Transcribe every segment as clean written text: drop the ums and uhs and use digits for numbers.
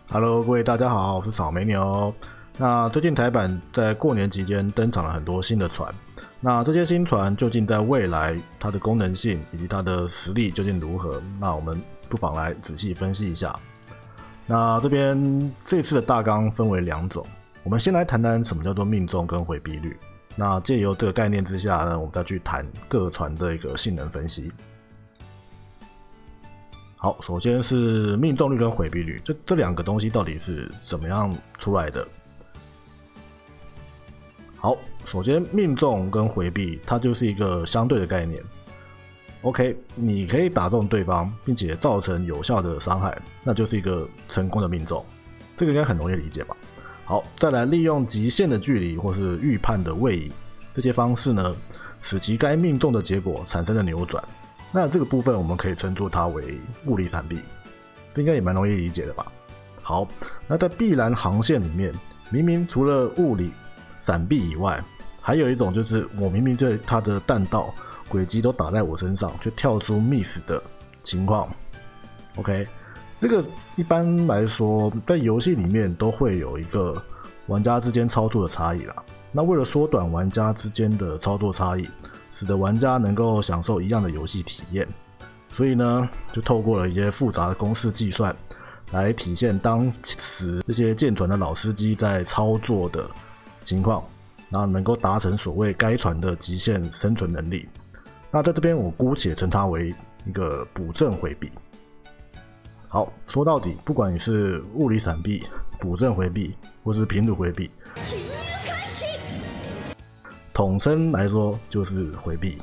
Hello，各位大家好，我是草莓牛。那最近台版在过年期间登场了很多新的船，那这些新船究竟在未来它的功能性以及它的实力究竟如何？那我们不妨来仔细分析一下。那这边这次的大纲分为两种，我们先来谈谈什么叫做命中跟回避率。那借由这个概念之下呢，我们再去谈各船的一个性能分析。好，首先是命中率跟回避率，这两个东西到底是怎么样出来的？好，首先命中跟回避，它就是一个相对的概念。OK， 你可以打中对方，并且造成有效的伤害，那就是一个成功的命中，这个应该很容易理解吧？好，再来利用极限的距离或是预判的位移这些方式呢，使其该命中的结果产生了扭转。那这个部分我们可以称作它为物理闪避，这应该也蛮容易理解的吧？好，那在必然航线里面，明明除了物理闪避以外，还有一种就是我明明在它的弹道轨迹都打在我身上，却跳出 miss 的情况。OK， 这个一般来说在游戏里面都会有一个玩家之间操作的差异啦。那为了缩短玩家之间的操作差异，使得玩家能够享受一样的游戏体验，所以呢，就透过了一些复杂的公式计算，来体现当时这些舰船的老司机在操作的情况，然后能够达成所谓该船的极限生存能力。那在这边我姑且称它为一个补正回避。好，说到底，不管你是物理闪避、补正回避，或是平鲁回避，统称来说就是回避。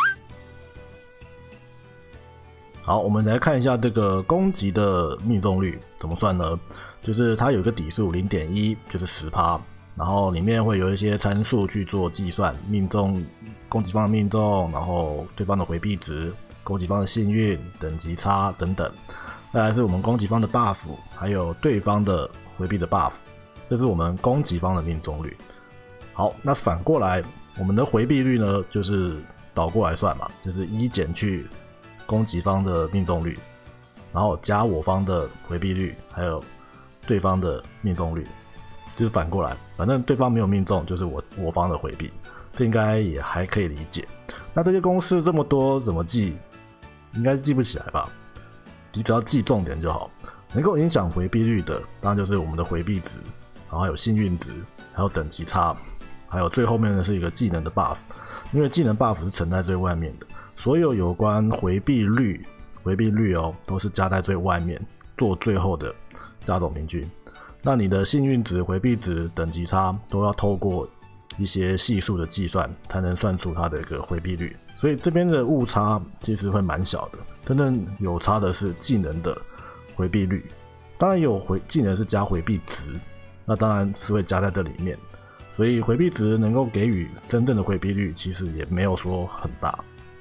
好，我们来看一下这个攻击的命中率怎么算呢？就是它有一个底数 0.1， 就是 10%， 然后里面会有一些参数去做计算，命中攻击方的命中，然后对方的回避值、攻击方的幸运、等级差等等。再来是我们攻击方的 buff， 还有对方的回避的 buff， 这是我们攻击方的命中率。好，那反过来我们的回避率呢，就是倒过来算嘛，就是1减去攻击方的命中率，然后加我方的回避率，还有对方的命中率，就是反过来，反正对方没有命中，就是我方的回避，这应该也还可以理解。那这些公式这么多怎么记？应该记不起来吧？你只要记重点就好。能够影响回避率的，当然就是我们的回避值，然后还有幸运值，还有等级差。还有最后面的是一个技能的 buff， 因为技能 buff 是沉在最外面的，所有关回避率哦，都是加在最外面，做最后的加总平均。那你的幸运值、回避值、等级差都要透过一些系数的计算，才能算出它的一个回避率。所以这边的误差其实会蛮小的，真正有差的是技能的回避率。当然有技能是加回避值，那当然是会加在这里面。所以回避值能够给予真正的回避率，其实也没有说很大。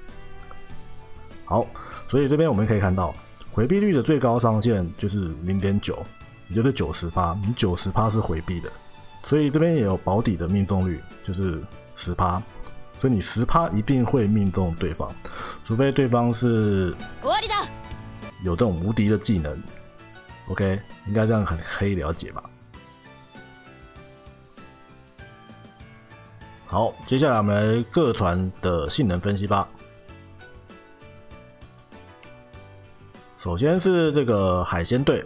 好，所以这边我们可以看到，回避率的最高上限就是 0.9， 也就是 90%， 你 90% 是回避的，所以这边也有保底的命中率，就是 10%， 所以你 10% 一定会命中对方，除非对方是有这种无敌的技能。OK， 应该这样很可以了解吧？好，接下来我们来各船的性能分析吧。首先是这个海鲜队，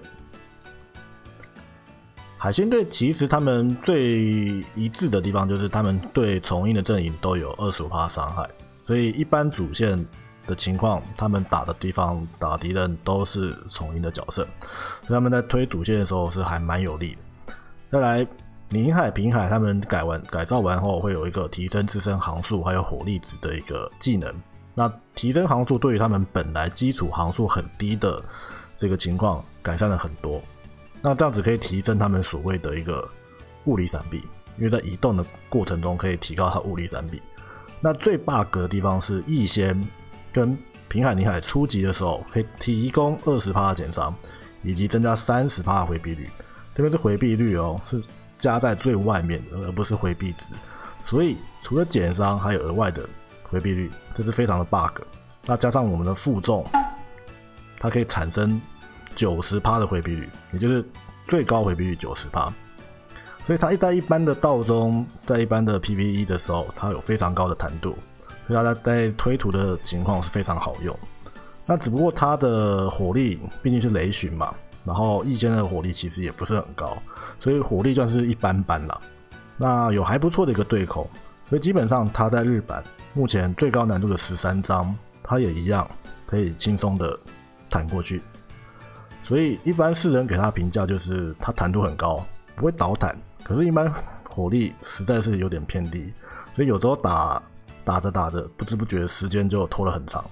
海鲜队其实他们最一致的地方就是他们对重鹰的阵营都有 25% 伤害，所以一般主线的情况，他们打的地方打敌人都是重鹰的角色，所以他们在推主线的时候是还蛮有利的。再来。宁海、平海他们改造完后，会有一个提升自身航速还有火力值的一个技能。那提升航速对于他们本来基础航速很低的这个情况改善了很多。那这样子可以提升他们所谓的一个物理闪避，因为在移动的过程中可以提高它物理闪避。那最 bug 的地方是逸仙跟平海、宁海初级的时候可以提供 20% 的减伤，以及增加 30% 的回避率。这边是回避率哦，是加在最外面的，而不是回避值，所以除了减伤，还有额外的回避率，这是非常的 bug。那加上我们的负重，它可以产生 90% 的回避率，也就是最高回避率90%，所以它在一般的道中，在一般的 PVE 的时候，它有非常高的弹度，所以它在推图的情况是非常好用。那只不过它的火力毕竟是雷巡嘛，然后异仙的火力其实也不是很高，所以火力算是一般般啦。那有还不错的一个对口，所以基本上它在日版目前最高难度的13章，它也一样可以轻松的弹过去。所以一般世人给它的评价就是它弹度很高，不会倒弹，可是一般火力实在是有点偏低，所以有时候打着不知不觉时间就拖了很长。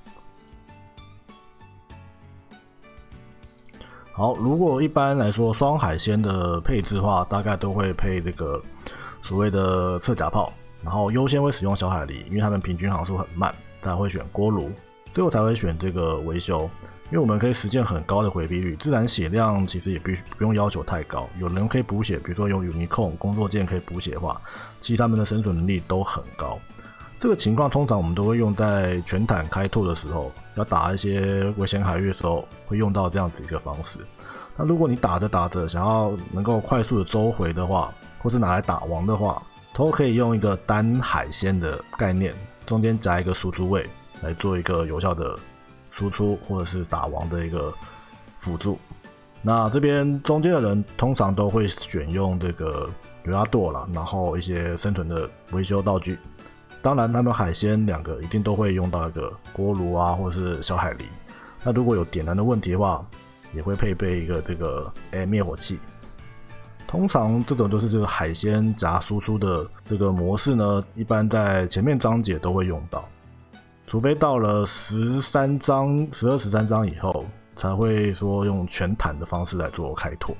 好，如果一般来说双海鲜的配置的话，大概都会配这个所谓的侧甲炮，然后优先会使用小海狸，因为他们平均航速很慢，大家会选锅炉，最后才会选这个维修，因为我们可以实现很高的回避率，自然血量其实也不用要求太高，有人可以补血，比如说用 Unicorn 工作剑可以补血的话，其实他们的生存能力都很高。这个情况通常我们都会用在全坦开拓的时候，要打一些危险海域的时候会用到这样子一个方式。那如果你打着想要能够快速的收回的话，或是拿来打王的话，都可以用一个单海鲜的概念，中间加一个输出位来做一个有效的输出或者是打王的一个辅助。那这边中间的人通常都会选用这个尤拉舵啦，然后一些生存的维修道具。当然他们海鲜两个一定都会用到一个锅炉啊，或者是小海狸。那如果有点燃的问题的话，也会配备一个这个灭火器。通常这种都是这个海鲜夹输出的这个模式呢，一般在前面章节都会用到，除非到了13章、12、13章以后，才会说用全坦的方式来做开拓。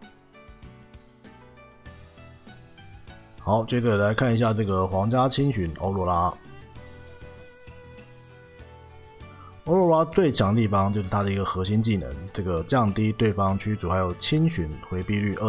好，接着来看一下这个皇家轻巡欧罗拉。欧罗拉最强的地方就是它的一个核心技能，这个降低对方驱逐还有轻巡回避率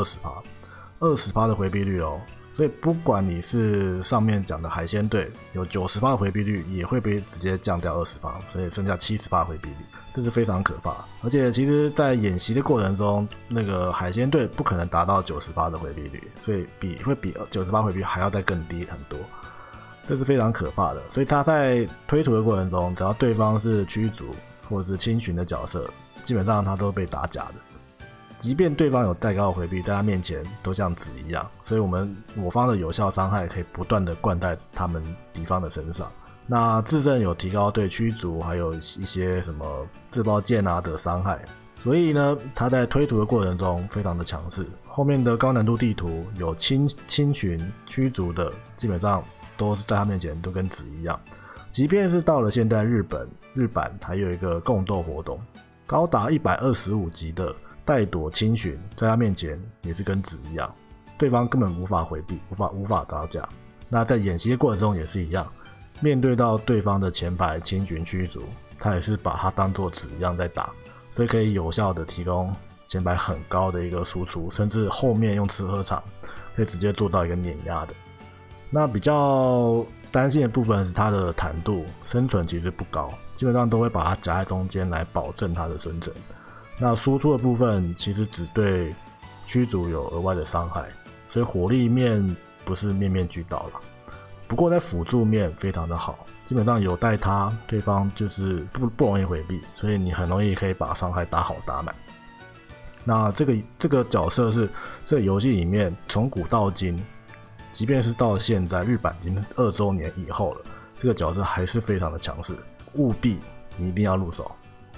20%，20% 的回避率哦。所以不管你是上面讲的海鲜队有 90% 的回避率，也会被直接降掉 20%， 所以剩下 70% 回避率，这是非常可怕。而且其实在演习的过程中，那个海鲜队不可能达到 90% 的回避率，所以会比 90% 回避率还要再更低很多，这是非常可怕的。所以他在推图的过程中，只要对方是驱逐或者是轻巡的角色，基本上他都被打假的。即便对方有带高的回避，在他面前都像纸一样，所以我方的有效伤害可以不断的灌在他们敌方的身上。那自证有提高对驱逐还有一些什么自爆剑啊的伤害，所以呢，他在推图的过程中非常的强势。后面的高难度地图有轻巡驱逐的，基本上都是在他面前都跟纸一样。即便是到了现在日版还有一个共斗活动，高达125级的带躲轻巡，在他面前也是跟纸一样，对方根本无法回避，无法打假。那在演习的过程中也是一样，面对到对方的前排轻巡驱逐，他也是把它当作纸一样在打，所以可以有效的提供前排很高的一个输出，甚至后面用吃喝场可以直接做到一个碾压的。那比较担心的部分是它的弹度，生存其实不高，基本上都会把它夹在中间来保证它的生存。那输出的部分其实只对驱逐有额外的伤害，所以火力面不是面面俱到啦。不过在辅助面非常的好，基本上有带它，对方就是不容易回避，所以你很容易可以把伤害打好打满。那这个角色是这个游戏里面从古到今，即便是到现在日版已经2周年以后了，这个角色还是非常的强势，务必你一定要入手。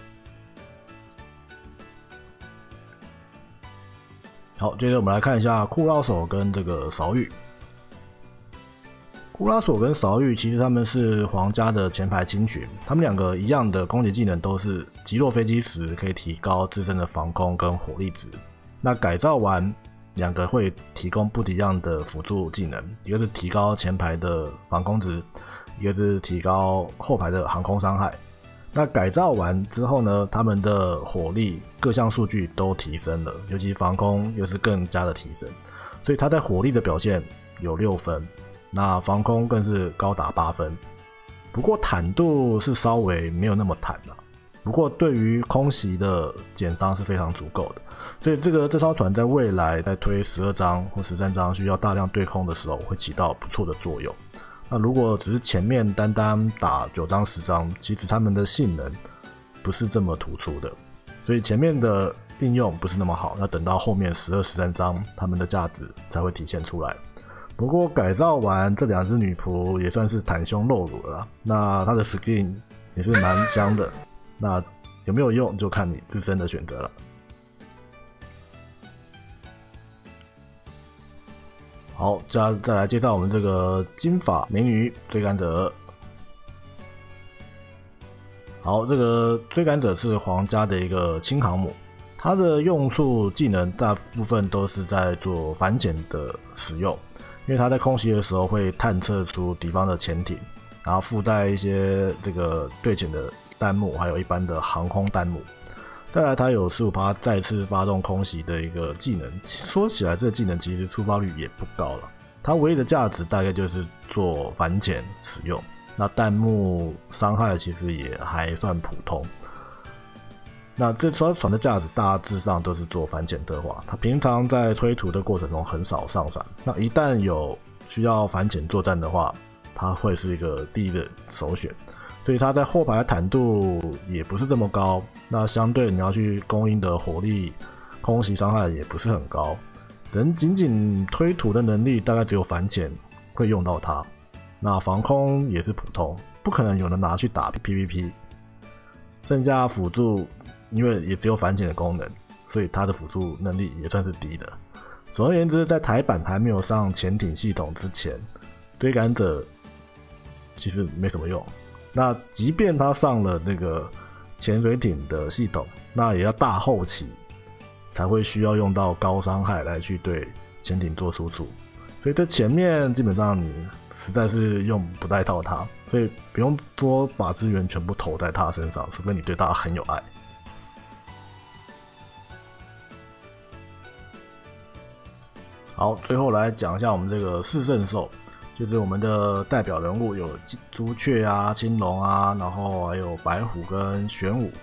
好，接着我们来看一下库拉索跟这个韶玉。库拉索跟韶玉其实他们是皇家的前排轻巡，他们两个一样的攻击技能都是击落飞机时可以提高自身的防空跟火力值。那改造完，两个会提供不一样的辅助技能，一个是提高前排的防空值，一个是提高后排的航空伤害。那改造完之后呢，他们的火力各项数据都提升了，尤其防空又是更加的提升，所以他在火力的表现有6分，那防空更是高达8分。不过坦度是稍微没有那么坦啦， 不过对于空袭的减伤是非常足够的，所以这艘船在未来在推12章或13章需要大量对空的时候，会起到不错的作用。那如果只是前面单单打9章10章，其实他们的性能不是这么突出的，所以前面的应用不是那么好，要等到后面12、13章，他们的价值才会体现出来。不过改造完这2只女仆也算是袒胸露乳了啦，那它的 skin 也是蛮香的，那有没有用就看你自身的选择了。好，再来介绍我们这个金发美女追赶者。好，这个追赶者是皇家的一个轻航母，它的用处技能大部分都是在做反潜的使用，因为它在空袭的时候会探测出敌方的潜艇，然后附带一些这个对潜的弹幕，还有一般的航空弹幕。再来，它有15%再次发动空袭的一个技能。说起来，这个技能其实触发率也不高了，它唯一的价值大概就是做反潜使用。那弹幕伤害其实也还算普通。那这艘船的价值大致上都是做反潜特化，它平常在推图的过程中很少上伞。那一旦有需要反潜作战的话，它会是一个第一的首选。所以它在后排的坦度也不是这么高，那相对你要去供应的火力空袭伤害也不是很高，仅仅推图的能力大概只有反潜会用到它，那防空也是普通，不可能有人拿去打 PVP。 剩下辅助因为也只有反潜的功能，所以它的辅助能力也算是低的。总而言之，在台版还没有上潜艇系统之前，追赶者其实没什么用。那即便它上了那个潜水艇的系统，那也要大后期才会需要用到高伤害来去对潜艇做输出，所以这前面基本上你实在是用不太到它，所以不用多把资源全部投在它身上，除非你对它很有爱。好，最后来讲一下我们这个四圣兽，就是我们的代表人物有朱雀啊、青龙啊，然后还有白虎跟玄武。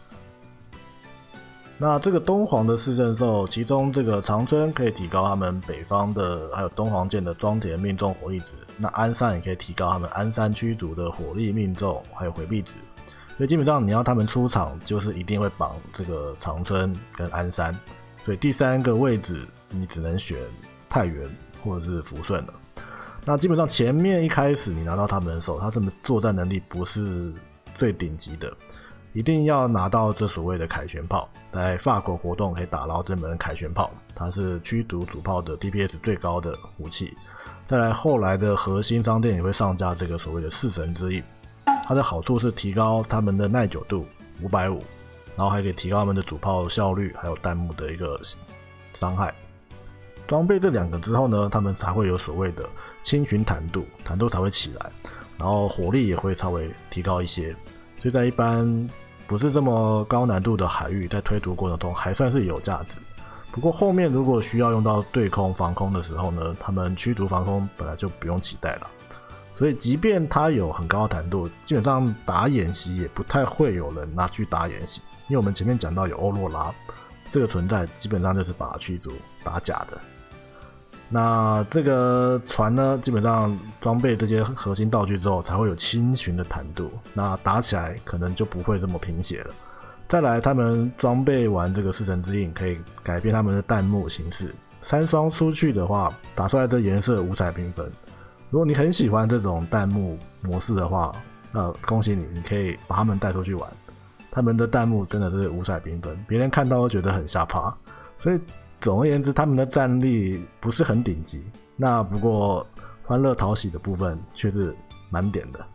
那这个东皇的四圣兽，其中这个长春可以提高他们北方的还有东皇舰的装填命中火力值，那鞍山也可以提高他们鞍山驱逐的火力命中还有回避值，所以基本上你要他们出场，就是一定会绑这个长春跟鞍山，所以第3个位置你只能选太原或者是抚顺了。那基本上前面一开始你拿到他们的时候，他们作战能力不是最顶级的，一定要拿到这所谓的凯旋炮，在法国活动可以打捞这门凯旋炮，它是驱逐主炮的 DPS 最高的武器。再来后来的核心商店也会上架这个所谓的弑神之印，它的好处是提高他们的耐久度550，然后还可以提高他们的主炮效率还有弹幕的一个伤害。装备这2个之后呢，他们才会有所谓的轻巡坦度才会起来，然后火力也会稍微提高一些，所以在一般不是这么高难度的海域，在推图过程中还算是有价值。不过后面如果需要用到对空防空的时候呢，他们驱逐防空本来就不用期待了，所以即便它有很高的坦度，基本上打演习也不太会有人拿去打演习，因为我们前面讲到有欧若拉这个存在，基本上就是把驱逐打假的。那这个船呢，基本上装备这些核心道具之后，才会有轻巡的坦度，那打起来可能就不会这么贫血了。再来，他们装备完这个弑神之印，可以改变他们的弹幕形式，3双出去的话，打出来的颜色五彩缤纷。如果你很喜欢这种弹幕模式的话，那恭喜你，你可以把他们带出去玩。他们的弹幕真的是五彩缤纷，别人看到都觉得很吓趴，所以总而言之，他们的战力不是很顶级，那不过欢乐讨喜的部分却是满点的。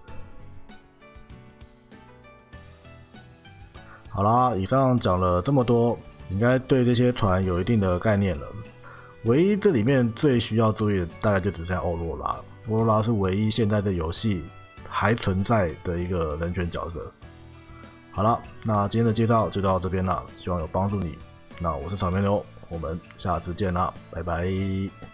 好啦，以上讲了这么多，应该对这些船有一定的概念了。唯一这里面最需要注意的，大概就只剩下欧若拉。欧若拉是唯一现在的游戏还存在的一个人选角色。好了，那今天的介绍就到这边了，希望有帮助你。那我是草莓牛，我们下次见啦，拜拜。